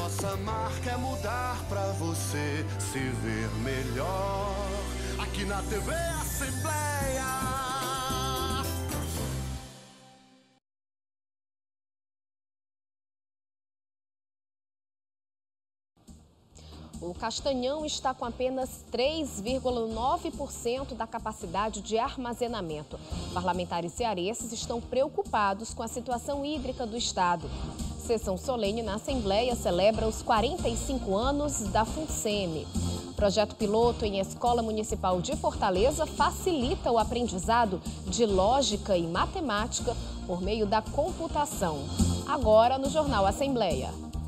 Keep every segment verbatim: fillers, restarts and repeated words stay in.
Nossa marca é mudar pra você se ver melhor. Aqui na T V Assembleia. O Castanhão está com apenas três vírgula nove por cento da capacidade de armazenamento. Parlamentares cearenses estão preocupados com a situação hídrica do estado. Sessão solene na Assembleia celebra os quarenta e cinco anos da FUNSEMI. Projeto piloto em Escola Municipal de Fortaleza facilita o aprendizado de lógica e matemática por meio da computação. Agora no Jornal Assembleia.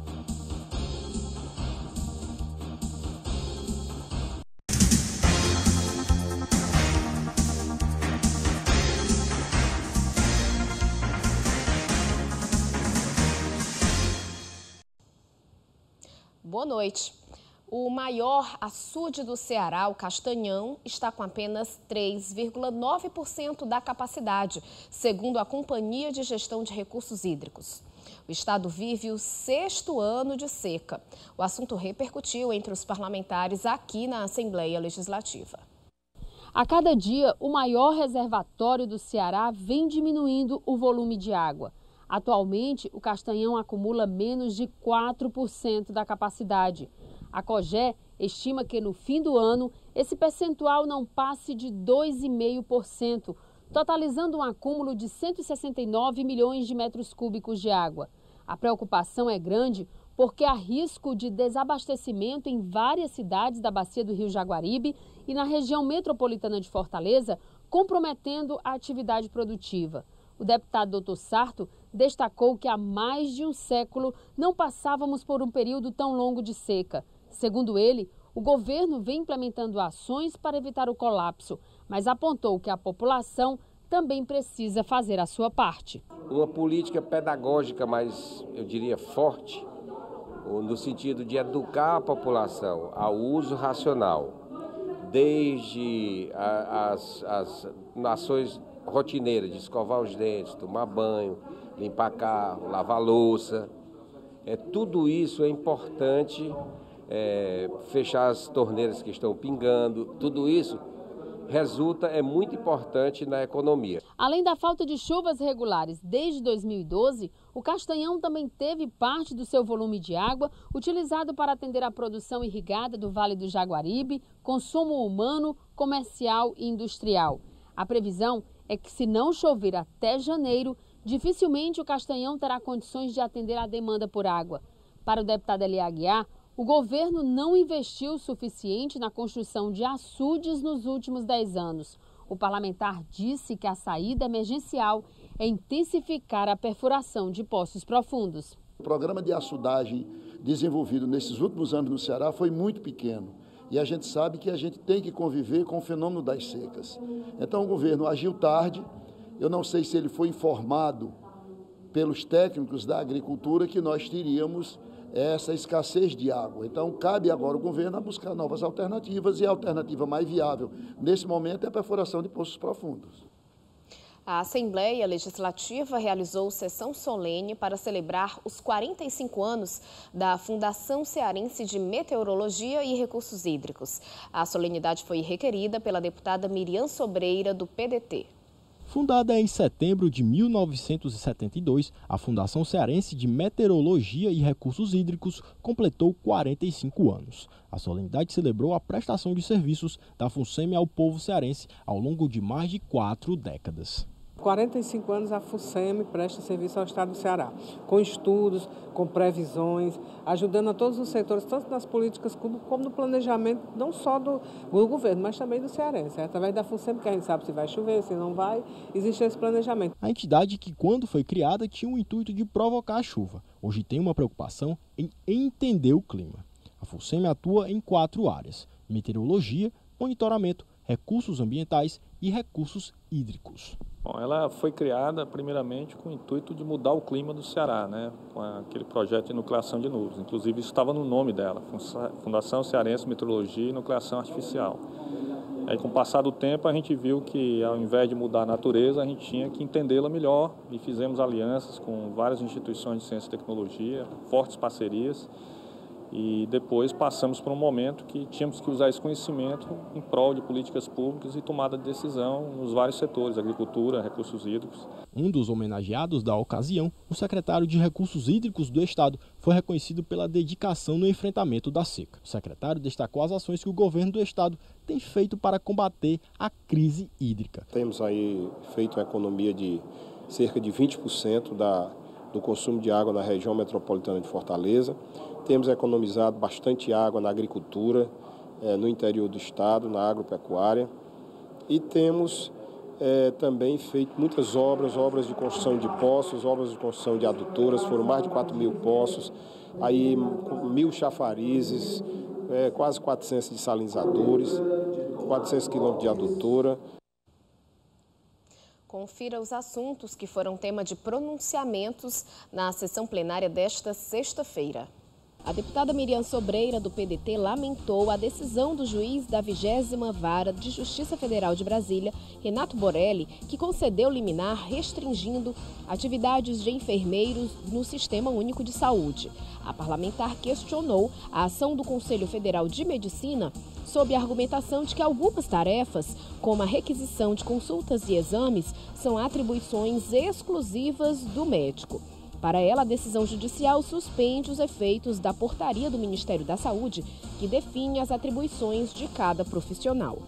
Boa noite. O maior açude do Ceará, o Castanhão, está com apenas três vírgula nove por cento da capacidade, segundo a Companhia de Gestão de Recursos Hídricos. O estado vive o sexto ano de seca. O assunto repercutiu entre os parlamentares aqui na Assembleia Legislativa. A cada dia, o maior reservatório do Ceará vem diminuindo o volume de água. Atualmente, o Castanhão acumula menos de quatro por cento da capacidade. A COGÉ estima que no fim do ano, esse percentual não passe de dois vírgula cinco por cento, totalizando um acúmulo de cento e sessenta e nove milhões de metros cúbicos de água. A preocupação é grande porque há risco de desabastecimento em várias cidades da bacia do Rio Jaguaribe e na região metropolitana de Fortaleza, comprometendo a atividade produtiva. O deputado doutor Sarto destacou que há mais de um século não passávamos por um período tão longo de seca. Segundo ele, o governo vem implementando ações para evitar o colapso, mas apontou que a população também precisa fazer a sua parte. Uma política pedagógica mais, eu diria, forte, no sentido de educar a população ao uso racional, desde as, as ações rotineiras de escovar os dentes, tomar banho, limpar carro, lavar louça. É, tudo isso é importante, é, fechar as torneiras que estão pingando, tudo isso resulta, é muito importante na economia. Além da falta de chuvas regulares desde dois mil e doze, o Castanhão também teve parte do seu volume de água utilizado para atender a produção irrigada do Vale do Jaguaribe, consumo humano, comercial e industrial. A previsão é que, se não chover até janeiro, dificilmente o Castanhão terá condições de atender à demanda por água. Para o deputado Eli Aguiar, o governo não investiu o suficiente na construção de açudes nos últimos dez anos. O parlamentar disse que a saída emergencial é intensificar a perfuração de poços profundos. O programa de açudagem desenvolvido nesses últimos anos no Ceará foi muito pequeno. E a gente sabe que a gente tem que conviver com o fenômeno das secas. Então o governo agiu tarde. Eu não sei se ele foi informado pelos técnicos da agricultura que nós teríamos essa escassez de água. Então cabe agora ao governo a buscar novas alternativas, e a alternativa mais viável nesse momento é a perfuração de poços profundos. A Assembleia Legislativa realizou sessão solene para celebrar os quarenta e cinco anos da Fundação Cearense de Meteorologia e Recursos Hídricos. A solenidade foi requerida pela deputada Miriam Sobreira, do P D T. Fundada em setembro de mil novecentos e setenta e dois, a Fundação Cearense de Meteorologia e Recursos Hídricos completou quarenta e cinco anos. A solenidade celebrou a prestação de serviços da FUNSEMI ao povo cearense ao longo de mais de quatro décadas. quarenta e cinco anos a FUNSEMI presta serviço ao Estado do Ceará, com estudos, com previsões, ajudando a todos os setores, tanto nas políticas como, como no planejamento, não só do, do governo, mas também do cearense. É através da FUNSEMI que a gente sabe se vai chover, se não vai, existe esse planejamento. A entidade, que quando foi criada tinha o intuito de provocar a chuva, hoje tem uma preocupação em entender o clima. A FUNSEMI atua em quatro áreas: meteorologia, monitoramento, recursos ambientais e recursos hídricos. Bom, ela foi criada primeiramente com o intuito de mudar o clima do Ceará, né, com aquele projeto de nucleação de nuvens. Inclusive isso estava no nome dela, Fundação Cearense de Meteorologia e Nucleação Artificial. Aí, com o passar do tempo, a gente viu que, ao invés de mudar a natureza, a gente tinha que entendê-la melhor, e fizemos alianças com várias instituições de ciência e tecnologia, fortes parcerias, E depois passamos por um momento que tínhamos que usar esse conhecimento em prol de políticas públicas e tomada de decisão nos vários setores, agricultura, recursos hídricos. Um dos homenageados da ocasião, o secretário de Recursos Hídricos do Estado, foi reconhecido pela dedicação no enfrentamento da seca. O secretário destacou as ações que o governo do Estado tem feito para combater a crise hídrica. Temos aí feito uma economia de cerca de vinte por cento da, do consumo de água na região metropolitana de Fortaleza. Temos economizado bastante água na agricultura, eh, no interior do estado, na agropecuária. E temos eh, também feito muitas obras, obras de construção de poços, obras de construção de adutoras, foram mais de quatro mil poços, aí mil chafarizes, eh, quase quatrocentos desalinizadores, quatrocentos quilômetros de adutora. Confira os assuntos que foram tema de pronunciamentos na sessão plenária desta sexta-feira. A deputada Miriam Sobreira, do P D T, lamentou a decisão do juiz da vigésima Vara de Justiça Federal de Brasília, Renato Borelli, que concedeu liminar restringindo atividades de enfermeiros no Sistema Único de Saúde. A parlamentar questionou a ação do Conselho Federal de Medicina sob a argumentação de que algumas tarefas, como a requisição de consultas e exames, são atribuições exclusivas do médico. Para ela, a decisão judicial suspende os efeitos da portaria do Ministério da Saúde, que define as atribuições de cada profissional.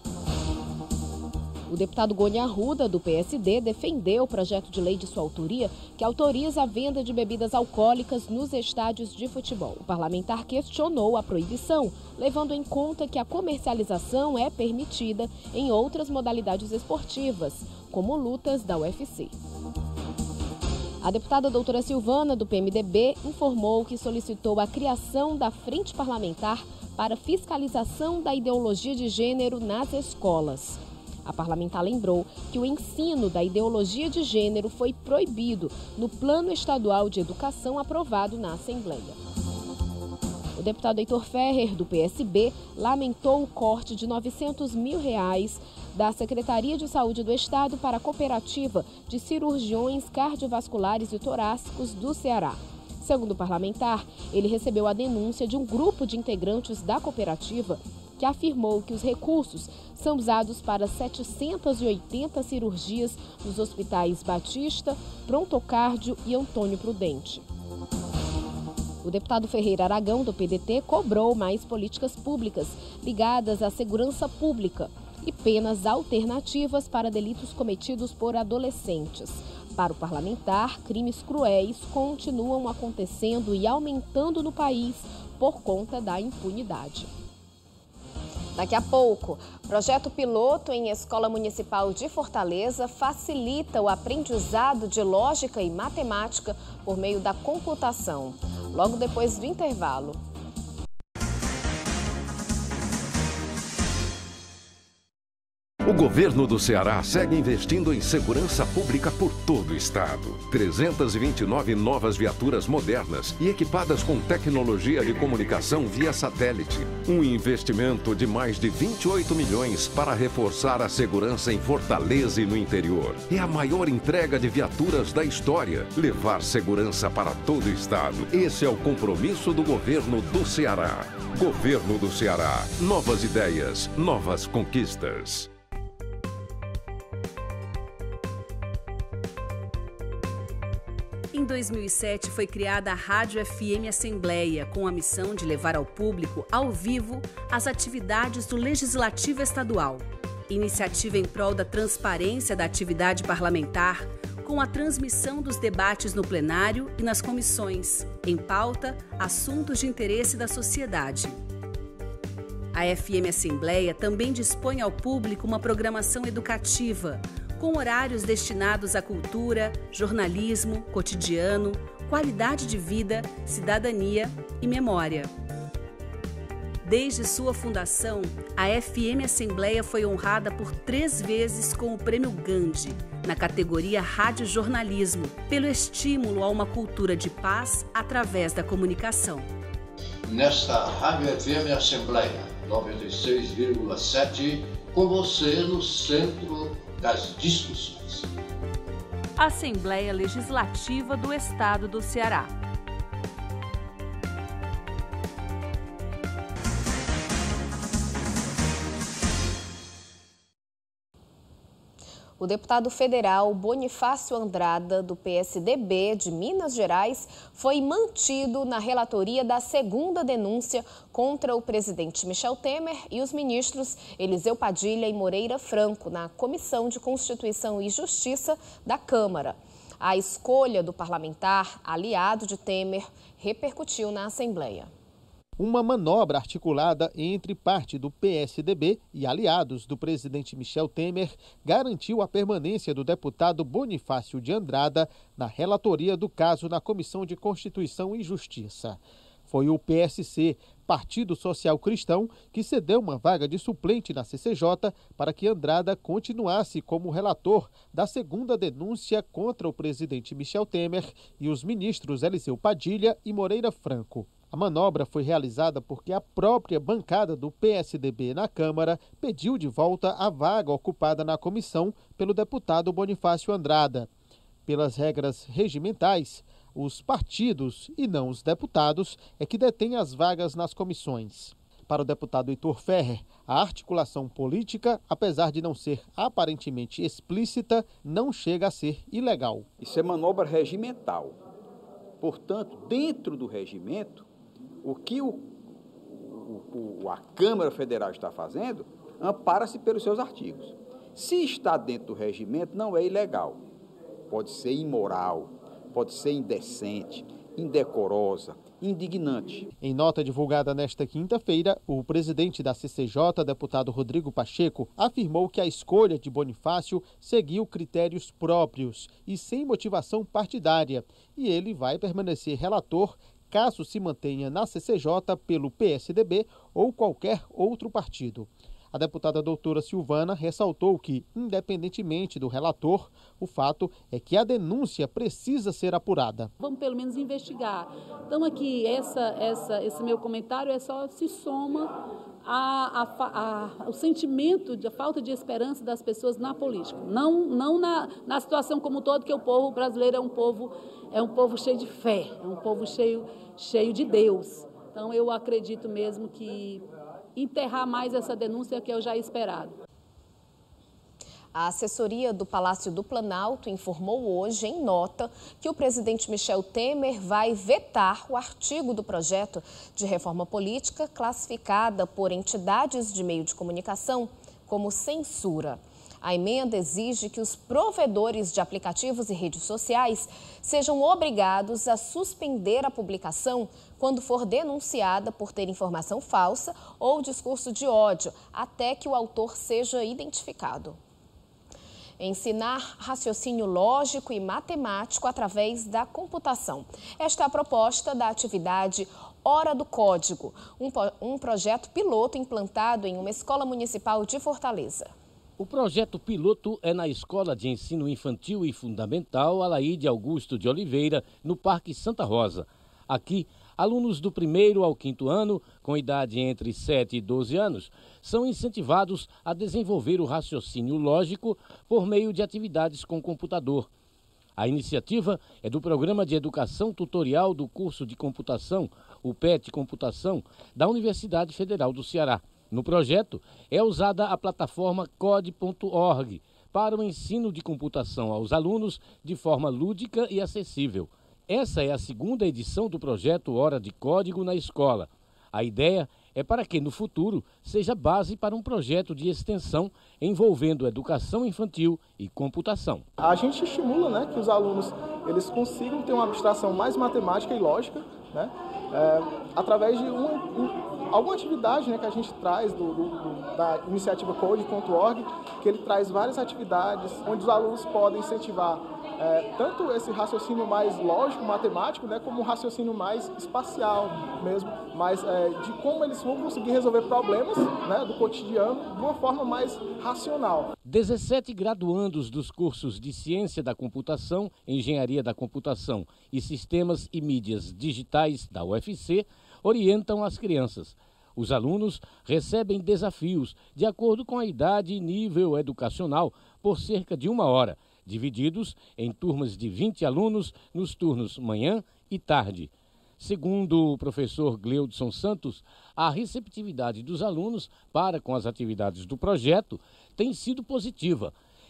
O deputado Goni Arruda, do P S D, defendeu o projeto de lei de sua autoria que autoriza a venda de bebidas alcoólicas nos estádios de futebol. O parlamentar questionou a proibição, levando em conta que a comercialização é permitida em outras modalidades esportivas, como lutas da U F C. A deputada doutora Silvana, do P M D B, informou que solicitou a criação da Frente Parlamentar para fiscalização da ideologia de gênero nas escolas. A parlamentar lembrou que o ensino da ideologia de gênero foi proibido no Plano Estadual de Educação aprovado na Assembleia. O deputado Heitor Ferrer, do P S B, lamentou o corte de novecentos mil reais da Secretaria de Saúde do Estado para a Cooperativa de Cirurgiões Cardiovasculares e Torácicos do Ceará. Segundo o parlamentar, ele recebeu a denúncia de um grupo de integrantes da cooperativa que afirmou que os recursos são usados para setecentas e oitenta cirurgias nos hospitais Batista, Prontocárdio e Antônio Prudente. O deputado Ferreira Aragão, do P D T, cobrou mais políticas públicas ligadas à segurança pública e penas alternativas para delitos cometidos por adolescentes. Para o parlamentar, crimes cruéis continuam acontecendo e aumentando no país por conta da impunidade. Daqui a pouco, projeto piloto em Escola Municipal de Fortaleza facilita o aprendizado de lógica e matemática por meio da computação. Logo depois do intervalo. O governo do Ceará segue investindo em segurança pública por todo o estado. trezentas e vinte e nove novas viaturas modernas e equipadas com tecnologia de comunicação via satélite. Um investimento de mais de vinte e oito milhões para reforçar a segurança em Fortaleza e no interior. É a maior entrega de viaturas da história. Levar segurança para todo o estado. Esse é o compromisso do governo do Ceará. Governo do Ceará. Novas ideias, novas conquistas. Em dois mil e sete foi criada a Rádio F M Assembleia, com a missão de levar ao público, ao vivo, as atividades do Legislativo Estadual. Iniciativa em prol da transparência da atividade parlamentar, com a transmissão dos debates no plenário e nas comissões. Em pauta, assuntos de interesse da sociedade. A F M Assembleia também dispõe ao público uma programação educativa, com horários destinados à cultura, jornalismo, cotidiano, qualidade de vida, cidadania e memória. Desde sua fundação, a F M Assembleia foi honrada por três vezes com o Prêmio Gandhi, na categoria Rádio Jornalismo, pelo estímulo a uma cultura de paz através da comunicação. Nesta Rádio F M Assembleia noventa e seis vírgula sete, com você no centro das discussões. Assembleia Legislativa do Estado do Ceará. O deputado federal Bonifácio Andrada, do P S D B de Minas Gerais, foi mantido na relatoria da segunda denúncia contra o presidente Michel Temer e os ministros Eliseu Padilha e Moreira Franco na Comissão de Constituição e Justiça da Câmara. A escolha do parlamentar aliado de Temer repercutiu na Assembleia. Uma manobra articulada entre parte do P S D B e aliados do presidente Michel Temer garantiu a permanência do deputado Bonifácio de Andrada na relatoria do caso na Comissão de Constituição e Justiça. Foi o P S C, Partido Social Cristão, que cedeu uma vaga de suplente na C C J para que Andrada continuasse como relator da segunda denúncia contra o presidente Michel Temer e os ministros Eliseu Padilha e Moreira Franco. A manobra foi realizada porque a própria bancada do P S D B na Câmara pediu de volta a vaga ocupada na comissão pelo deputado Bonifácio Andrada. Pelas regras regimentais, os partidos e não os deputados é que detêm as vagas nas comissões. Para o deputado Heitor Ferrer, a articulação política, apesar de não ser aparentemente explícita, não chega a ser ilegal. Isso é manobra regimental. Portanto, dentro do regimento, o que o, o, o, a Câmara Federal está fazendo ampara-se pelos seus artigos. Se está dentro do regimento, não é ilegal. Pode ser imoral, pode ser indecente, indecorosa, indignante. Em nota divulgada nesta quinta-feira, o presidente da C C J, deputado Rodrigo Pacheco, afirmou que a escolha de Bonifácio seguiu critérios próprios e sem motivação partidária, e ele vai permanecer relator caso se mantenha na C C J pelo P S D B ou qualquer outro partido. A deputada doutora Silvana ressaltou que, independentemente do relator, o fato é que a denúncia precisa ser apurada. Vamos pelo menos investigar. Então aqui, essa, essa, esse meu comentário é só se soma a, a, a, o sentimento de falta de esperança das pessoas na política. Não, não na, na situação como um todo, que o povo brasileiro é um povo, é um povo cheio de fé, é um povo cheio, cheio de Deus. Então eu acredito mesmo que enterrar mais essa denúncia é o que eu já esperado. A assessoria do Palácio do Planalto informou hoje, em nota, que o presidente Michel Temer vai vetar o artigo do projeto de reforma política classificada por entidades de meio de comunicação como censura. A emenda exige que os provedores de aplicativos e redes sociais sejam obrigados a suspender a publicação quando for denunciada por ter informação falsa ou discurso de ódio, até que o autor seja identificado. Ensinar raciocínio lógico e matemático através da computação. Esta é a proposta da atividade Hora do Código, um, um projeto piloto implantado em uma escola municipal de Fortaleza. O projeto piloto é na Escola de Ensino Infantil e Fundamental Alaíde Augusto de Oliveira, no Parque Santa Rosa. Aqui, alunos do primeiro ao quinto ano, com idade entre sete e doze anos, são incentivados a desenvolver o raciocínio lógico por meio de atividades com computador. A iniciativa é do Programa de Educação Tutorial do Curso de Computação, o P E T Computação, da Universidade Federal do Ceará. No projeto, é usada a plataforma code ponto org para o ensino de computação aos alunos de forma lúdica e acessível. Essa é a segunda edição do projeto Hora de Código na escola. A ideia é para que, no futuro, seja base para um projeto de extensão envolvendo educação infantil e computação. A gente estimula, né, que os alunos eles consigam ter uma abstração mais matemática e lógica, né, é, através de um, um, alguma atividade, né, que a gente traz do, do, do, da iniciativa code ponto org, que ele traz várias atividades onde os alunos podem incentivar é, tanto esse raciocínio mais lógico, matemático, né, como um raciocínio mais espacial mesmo, mais é, de como eles vão conseguir resolver problemas, né, do cotidiano de uma forma mais racional. dezessete graduandos dos cursos de Ciência da Computação, Engenharia da Computação e Sistemas e Mídias Digitais da U F C orientam as crianças. Os alunos recebem desafios de acordo com a idade e nível educacional por cerca de uma hora, divididos em turmas de vinte alunos nos turnos manhã e tarde. Segundo o professor Gleudson Santos, a receptividade dos alunos para com as atividades do projeto tem sido positiva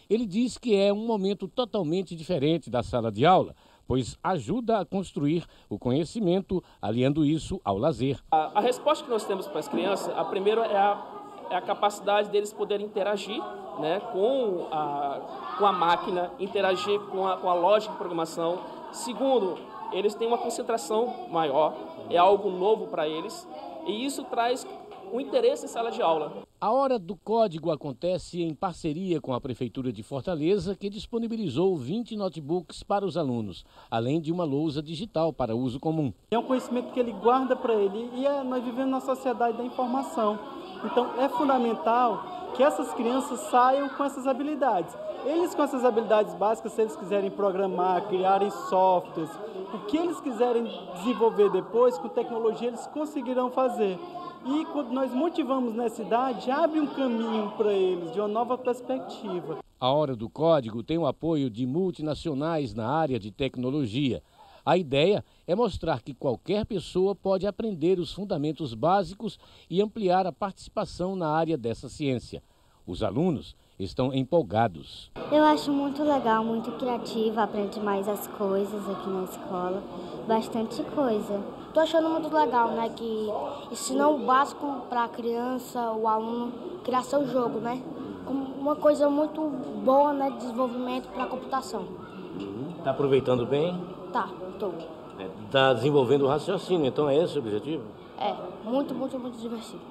Ele diz que é um momento totalmente diferente da sala de aula, pois ajuda a construir o conhecimento, aliando isso ao lazer. A, a resposta que nós temos para as crianças, a primeira é a, é a capacidade deles poderem interagir, né, com, a, com a máquina, interagir com a, com a lógica de programação. Segundo, eles têm uma concentração maior, é algo novo para eles, e isso traz um interesse em sala de aula. A Hora do Código acontece em parceria com a Prefeitura de Fortaleza, que disponibilizou vinte notebooks para os alunos, além de uma lousa digital para uso comum. É um conhecimento que ele guarda para ele e é, nós vivemos na sociedade da informação. Então é fundamental que essas crianças saiam com essas habilidades. Eles com essas habilidades básicas, se eles quiserem programar, criarem softwares, o que eles quiserem desenvolver depois, com tecnologia eles conseguirão fazer. E quando nós motivamos nessa idade, abre um caminho para eles, de uma nova perspectiva. A Hora do Código tem o apoio de multinacionais na área de tecnologia. A ideia é mostrar que qualquer pessoa pode aprender os fundamentos básicos e ampliar a participação na área dessa ciência. Os alunos estão empolgados. Eu acho muito legal, muito criativa, aprende mais as coisas aqui na escola, bastante coisa. Estou achando muito legal, né, que ensina o básico para a criança, o aluno, criar seu jogo, né? Uma coisa muito boa, né, de desenvolvimento para a computação. Está aproveitando bem? Tá, estou. Está desenvolvendo o raciocínio, então é esse o objetivo? É, muito, muito, muito divertido.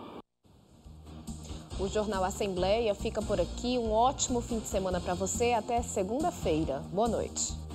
O Jornal Assembleia fica por aqui. Um ótimo fim de semana para você. Até segunda-feira. Boa noite.